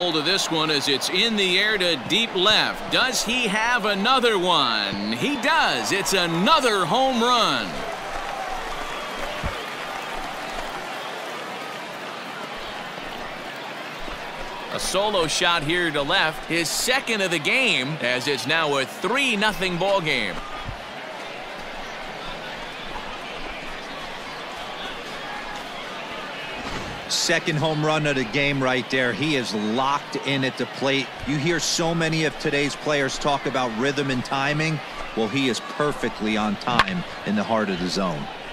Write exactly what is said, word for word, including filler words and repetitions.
To this one as it's in the air to deep left. Does he have another one? He does. It's another home run. A solo shot here to left, his second of the game, as it's now a three nothing ball game. Second home run of the game right there. He is locked in at the plate. You hear so many of today's players talk about rhythm and timing. Well, he is perfectly on time in the heart of the zone.